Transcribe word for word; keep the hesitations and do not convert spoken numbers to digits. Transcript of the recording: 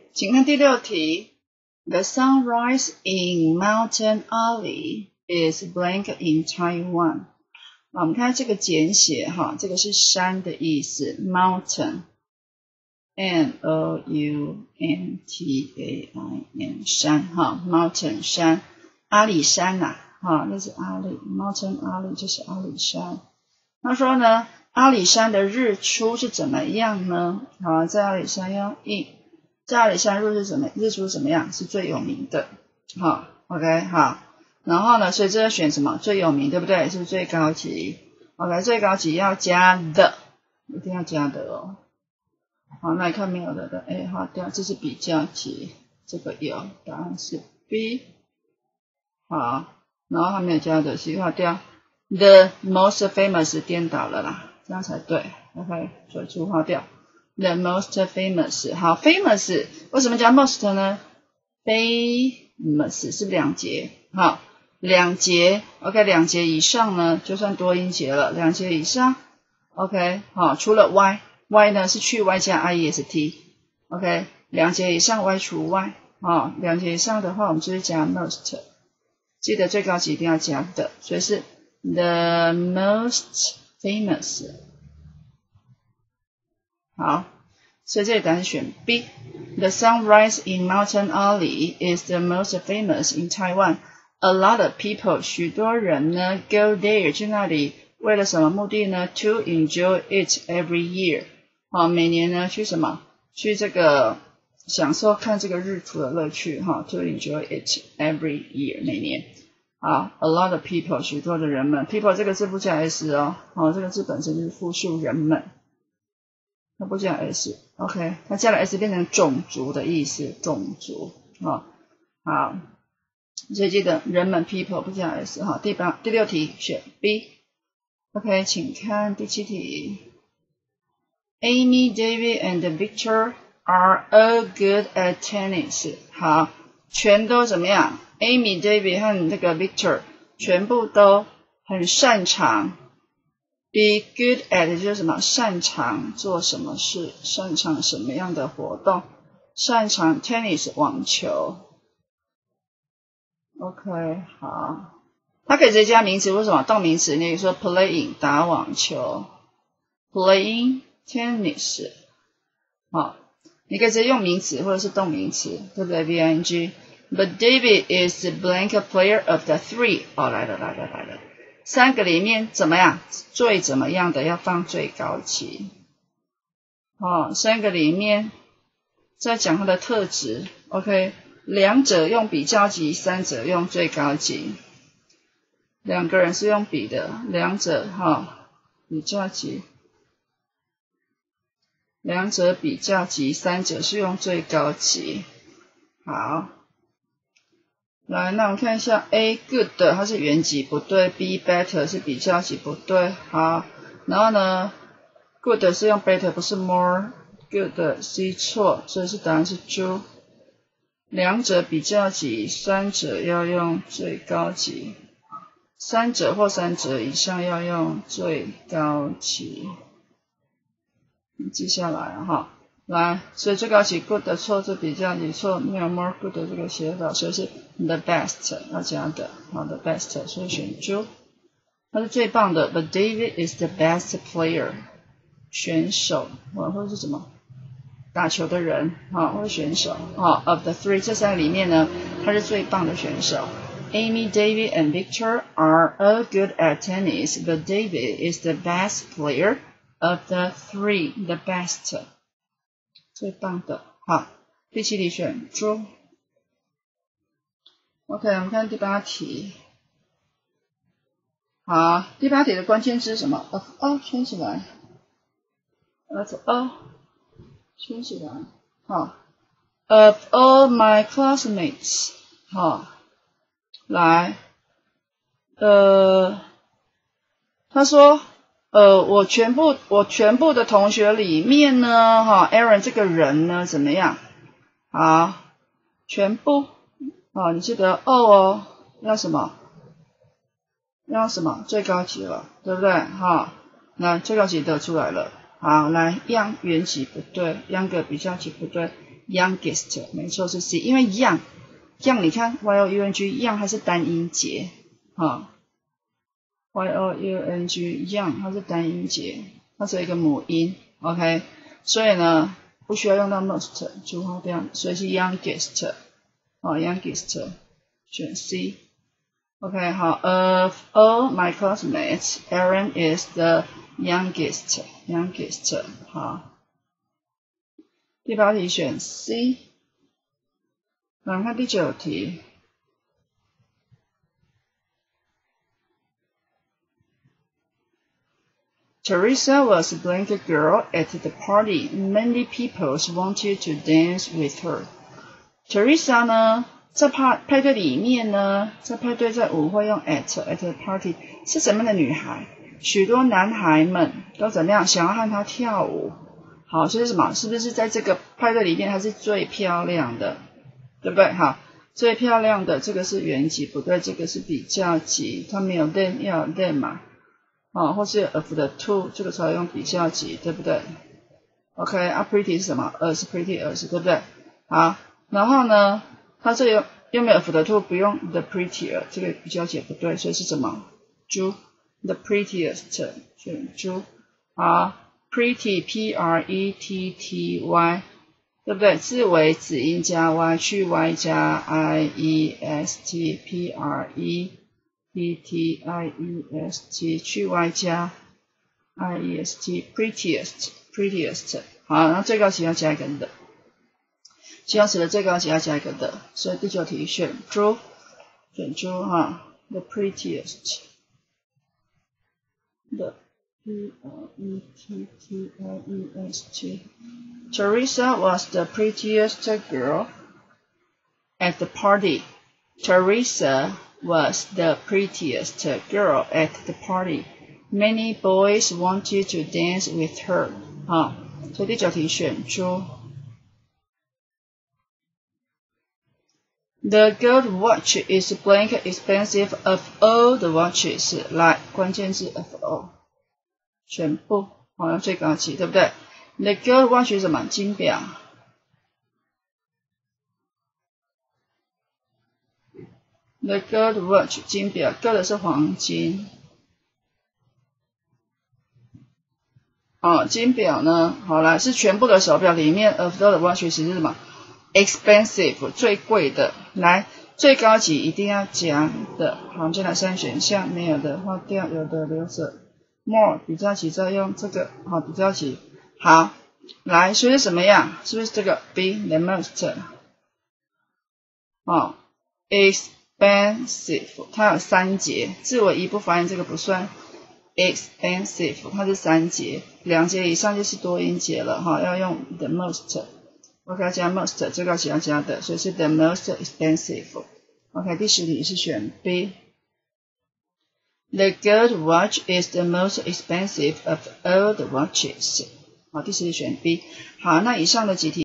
请看第六题。The sunrise in Mountain Ali is blank in Taiwan。我们看这个简写哈，这个是山的意思 ，mountain。N O U N T A I N 山哈 ，mountain 山，阿里山呐、啊，哈，那是阿里 ，mountain 阿里就是阿里山。他说呢，阿里山的日出是怎么样呢？好，在阿里山要 in， 在阿里山日是怎么日出怎么样？是最有名的，好 ，OK 好。然后呢，所以这要选什么？最有名，对不对？是最高级 ，OK， 最高级要加的，一定要加的哦。好，那你看没有的的 A 划掉，这是比较级，这个有，答案是 B。好，然后还没有加的 C 划掉 ，The most famous 颠倒了啦，这样才对 ，OK， 所以出划掉 ，The most famous， 好 ，famous 为什么加 most 呢 ？famous 是两节，好，两节 ，OK， 两节以上呢，就算多音节了，两节以上 ，OK， 好，除了 Y。Y 呢是去 Y 加 I E S T，OK， 两节以上 Y 除 Y， 啊，两节以上的话我们就是加 most， 记得最高级一定要加的，所以是 the most famous。好，所以这里答案选 B。The sunrise in Mountain Ali is the most famous in Taiwan. A lot of people， 许多人呢 go there 去那里，为了什么目的呢 ？To enjoy it every year。好，每年呢去什么？去这个享受看这个日出的乐趣哈。To enjoy it every year， 每年。好 ，a lot of people， 许多的人们 ，people 这个字不加 s 哦，哦，这个字本身就是复数人们，它不加 s，OK， 它加了 s 变成种族的意思，种族啊、哦。好，所以记得人们 people 不加 s 哈。第八、第六题选 B。OK， 请看第七题。Amy, David, and Victor are all good at tennis. 好，全都怎么样 ？Amy, David 和那个 Victor 全部都很擅长。Be good at 就是什么？擅长做什么事？擅长什么样的活动？擅长 tennis 网球。OK， 好，它可以直接加名词，为什么？动名词，你可以说 playing 打网球 ，playing。tennis， 好，你可以直接用名词或者是动名词，对不对 ？V I N G。But David is the blank player of the three。哦，来了来了来了，三个里面怎么样？最怎么样的要放最高级。哦，三个里面在讲它的特质 ，OK， 两者用比较级，三者用最高级。两个人是用比的，两者哈、哦、比较级。两者比较级，三者是用最高级。好，来，那我们看一下 A good 它是原级不对 ，B better 是比较级不对。好，然后呢 ，good 是用 better 不是 more，good C 错，所以是答案是 D。两者比较级，三者要用最高级，三者或三者以上要用最高级。记下来哈，来，所以最高级 good 的错，这比较级错，没有 more good 的这个写法，所以是 the best 要加的，好的 best， 所以选 D。他是最棒的 ，But David is the best player， 选手或者是什么打球的人啊，或者选手啊 ，of the three 这三个里面呢，他是最棒的选手。Amy, David, and Victor are all good at tennis, but David is the best player.Of the three, the best， 最棒的。好，第七题选 True。OK， 我们看第八题。好，第八题的关键字是什么 ？Of all 圈起来 ，Of all 圈起来。好 ，Of all my classmates， 好，来，呃，他说。呃，我全部我全部的同学里面呢，哈 ，Aaron 这个人呢怎么样？好，全部，哦，你记得哦哦，要什么？要什么？最高级了，对不对？哈，那最高级得出来了。好，来，样原级不对，样个比较级不对 youngest， 没错是 C， 因为 young young 你看 y o u n g young 它是单音节啊 ，y o u n g young 它是单音节，它是一个母音 ，OK， 所以呢不需要用到 most 就划掉，所以是 youngest， 啊 youngest 选 C。OK， 好 ，Of all my classmates, Aaron is the youngest. Youngest， 好。第八题选 C。来看第九题。Teresa was a blank girl at the party. Many people wanted to dance with her. Teresa 呢？在派派对里面呢，在派对在舞会用 at at the party 是什么样的女孩？许多男孩们都怎么样想要和她跳舞？好，所以什么？是不是在这个派对里面她是最漂亮的？对不对？好，最漂亮的这个是原级，不对，这个是比较级，它没有 then 要有 then 嘛？哦，或是 of the two 这个才用比较级，对不对 ？OK， 啊 pretty 是什么？ as pretty as 对不对？好，然后呢？它这里又没有 of the two， 不用 the prettier， 这个比较解不对，所以是什么？猪 the prettiest 选猪啊 pretty p r e t t y 对不对？字尾子音加 y 去 y 加 i e s t p r e t t i e s t 去 y 加 i e s t prettiest prettiest 好，那最高级要加一个的。形容词的最高级要加一个的，所以第九题选猪，选猪哈 ，the prettiest， the p r e t t i e s t Teresa was the prettiest girl at the party. Teresa was the prettiest girl at the party. Many boys wanted to dance with her. 好，所以第九题选猪。The gold watch is blank expensive of all the watches. 来，关键字 of all， 全部，好，用最高级，对不对 ？The gold watch 是什么？金表。The gold watch 金表 ，gold 是黄金。哦，金表呢？好来，是全部的手表里面 of all the watches 是什么？ expensive 最贵的，来最高级一定要加的，好，我们就来三选项，没有的划掉，有的留着。more 比较级再用这个，好，比较级，好，来，所以是什么样？是不是这个 B the most？ 哦 ，expensive 它有三节，字尾一不发音这个不算 ，expensive 它是三节，两节以上就是多音节了哈，要用 the most。OK 要加 most 最高级要加的，所以是 the most expensive。OK 第十题是选 B。The gold watch is the most expensive of all the watches。好，第十题选 B。好，那以上的几题。